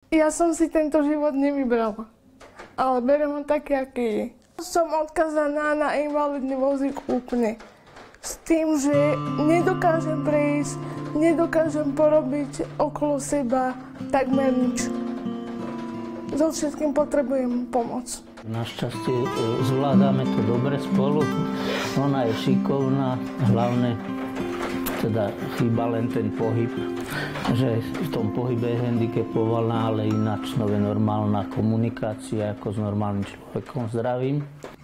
Ja som si tento život nevybrala, ale beriem ho taký, aký je. Som odkazaná na invalidný vozík úplne. S tým, že nedokážem prejsť, nedokážem porobiť okolo seba takmer nič. So všetkým potrebujem pomoc. Našťastie zvládame to dobre spolu. Ona je šikovná, hlavne teda chýba len ten pohyb, že v tom pohybe je handicapovaná, ale ináč je normálna komunikácia ako s normálnym človekom zdravým.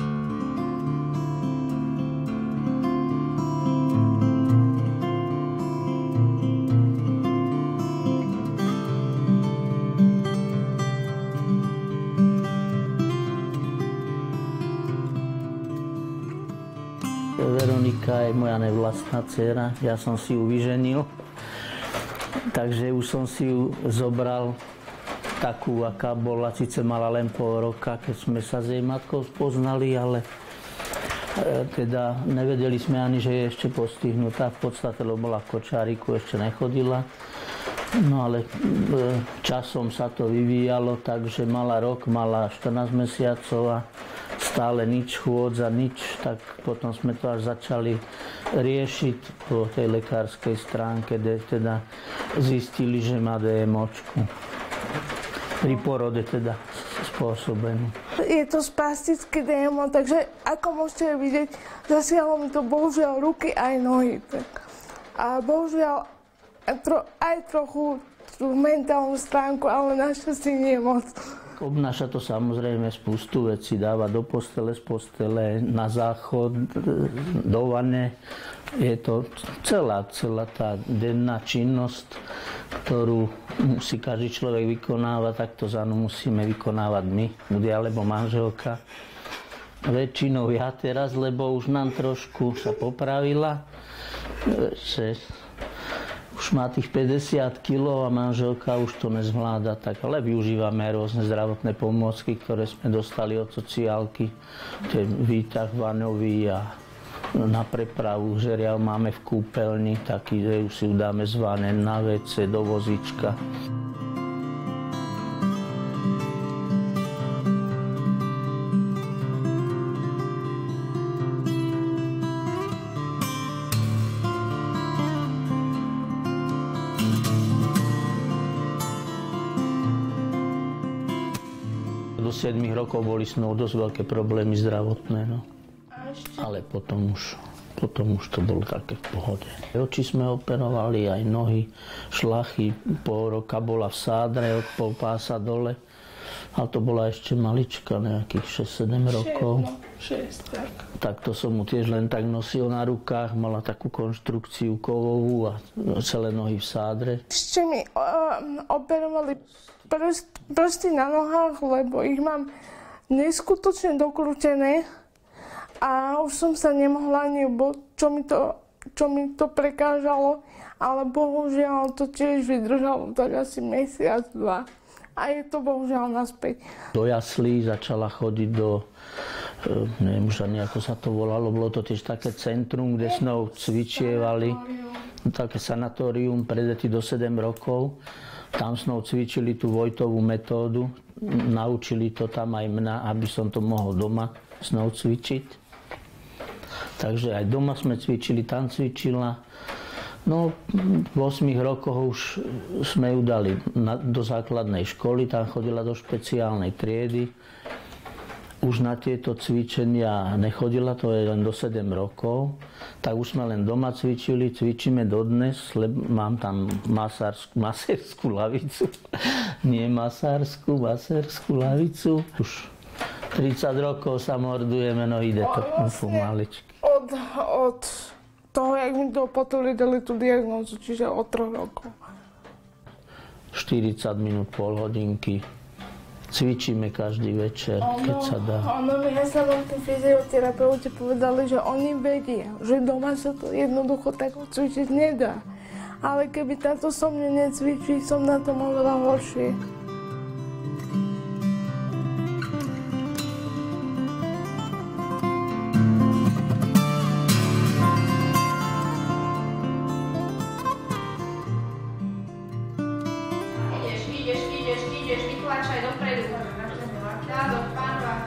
Veronika je moja nevlastná dcéra, ja som si ju vyženil, takže už som si ju zobral takú, aká bola, síce mala len pol roka, keď sme sa s jej matkou spoznali, ale teda nevedeli sme ani, že je ešte postihnutá, v podstate bola v kočáriku, ešte nechodila. No ale časom sa to vyvíjalo, takže mala rok, mala 14 mesiacov a stále nič chôdza, nič, tak potom sme to až začali riešiť po tej lekárskej stránke, kde teda zistili, že má DMOčku. Pri porode teda spôsobenú. Je to spastické DMO, takže ako môžete vidieť, zasiahlo mi to bohužiaľ ruky aj nohy. A bohužiaľ aj trochu tú mentálnu stránku, ale našťastie nie moc. Obnáša to samozrejme spustu vecí, dáva do postele, z postele, na záchod, do vane. Je to celá tá denná činnosť, ktorú musí každý človek vykonávať, tak to za ňu musíme vykonávať my, ľudia alebo manželka. Väčšinou ja teraz, lebo už nám trošku sa popravila, že už má tých 50 kg a manželka už to nezvláda, tak ale využívame rôzne zdravotné pomôcky, ktoré sme dostali od sociálky. Výtah vaňový a na prepravu žeriav máme v kúpeľni, taký, že už si ju dáme z vane na WC do vozíčka. Do 7 rokov boli s mnou dosť veľké problémy zdravotné, no. Ale potom už to bolo také v pohode. Oči sme operovali, aj nohy, šlachy, pol roka bola v sádre od pol pása dole. Ale to bola ešte malička, nejakých 6-7 rokov. 6, tak. Tak to som mu tiež len tak nosil na rukách, mala takú konštrukciu kovovú a celé nohy v sádre. Ešte mi operovali prsty na nohách, lebo ich mám neskutočne dokrútené a už som sa nemohla ani čo mi to prekážalo, ale bohužiaľ to tiež vydržalo tak asi mesiac, 2. A je to bohužiaľ naspäť. Do jaslí začala chodiť neviem už ani ako sa to volalo, bolo to tiež také centrum, kde sme cvičievali, také sanatórium pre deti do 7 rokov. Tam sme cvičili tú Vojtovú metódu, naučili to tam aj mňa, aby som to mohol doma snou cvičiť. Takže aj doma sme cvičili, tam cvičila. No, v 8 rokoch už sme ju dali do základnej školy, tam chodila do špeciálnej triedy. Už na tieto cvičenia nechodila, to je len do 7 rokov. Tak už sme len doma cvičili, cvičíme dodnes, lebo mám tam masérskú lavicu. Nie masárskú lavicu. Už 30 rokov sa mordujeme, no ide to pomaličky. Od toho, jak mi to potvrdili tú diagnózu, čiže od 3 rokov. 40 minút, pol hodinky. Cvičíme každý večer, keď sa dá. Ja sa vám tí fyzioterapeuti povedali, že oni vedia, že doma sa to jednoducho tak cvičiť nedá. Ale keby táto so mne necvičí, som na tom oveľa horšie. Ideš. ideš vytlačať dopredu. Dádok, pán Bach.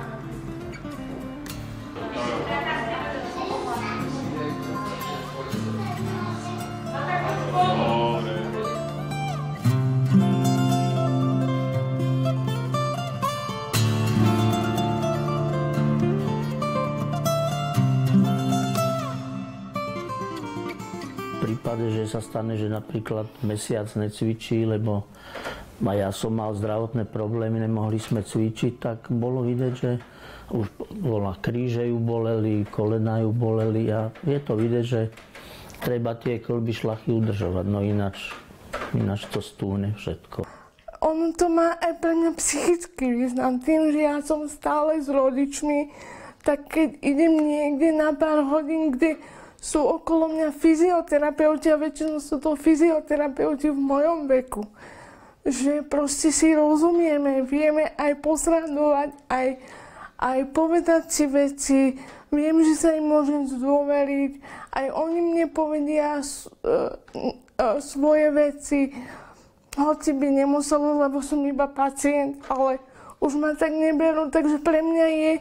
V prípade, že sa stane, že napríklad mesiac necvičí, lebo ja som mal zdravotné problémy, nemohli sme cvičiť, tak bolo vidieť, že už bola kríže ju boleli, kolena ju boleli a je to vidieť, že treba tie kĺby šlachy udržovať, no ináč to stúne všetko. Ono to má aj pre mňa psychický význam. Tým, že ja som stále s rodičmi, tak keď idem niekde na pár hodín, kde sú okolo mňa fyzioterapeuti a väčšinou sú to fyzioterapeuti v mojom veku. Že proste si rozumieme, vieme aj posradovať, aj povedať si veci, viem, že sa im môžem zdôveriť, aj oni mne povedia svoje veci, hoci by nemuseli, lebo som iba pacient, ale už ma tak neberú, takže pre mňa je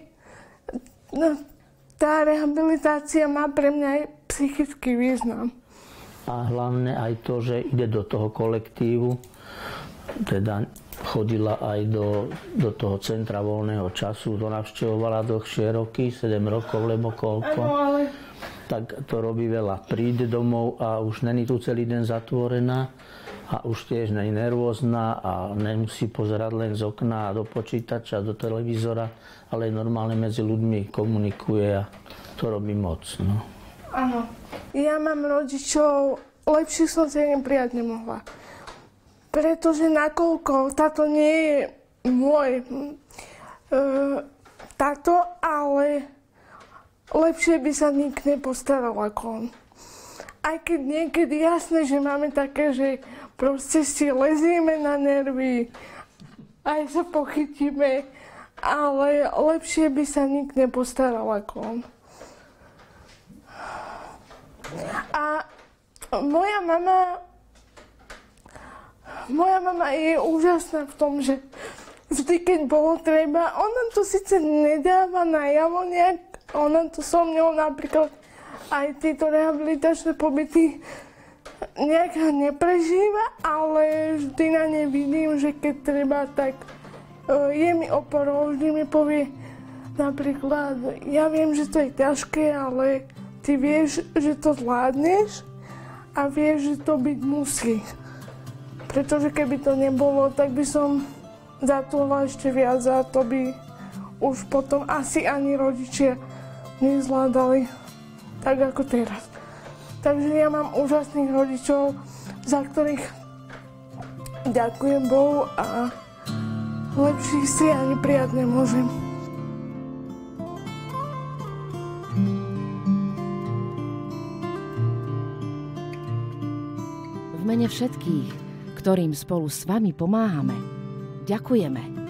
tá rehabilitácia má pre mňa aj psychický význam. A hlavne aj to, že ide do toho kolektívu, teda chodila aj do toho centra voľného času, to navštevovala dlhšie roky, 7 rokov, lebo koľko. Áno, ale Tak to robí veľa. Príde domov a už není tu celý deň zatvorená a už tiež není nervózna a nemusí pozerať len z okna do počítača, do televízora, ale normálne medzi ľuďmi komunikuje a to robí moc. No. áno. Ja mám rodičov, lepších som si neprijať nemohla. Pretože nakoľko táto nie je môj táto, ale lepšie by sa nik nepostaral ako on. Aj keď niekedy jasné, že máme také, že proste si lezieme na nervy, aj sa pochytíme, ale lepšie by sa nik nepostaral ako on. A moja mama je úžasná v tom, že vždy, keď bolo treba, ona to síce nedáva najavo nejak, ona to so mňou napríklad aj tieto rehabilitačné pobyty nejak neprežíva, ale vždy na ne vidím, že keď treba, tak je mi oporou, vždy mi povie napríklad, ja viem, že to je ťažké, ale ty vieš, že to zvládneš a vieš, že to byť musí. Pretože keby to nebolo, tak by som zatúla ešte viac a to by už potom asi ani rodičia nezvládali tak ako teraz. Takže ja mám úžasných rodičov, za ktorých ďakujem Bohu a lepších si ani prijať nemôžem. V mene všetkých, ktorým spolu s vami pomáhame, ďakujeme.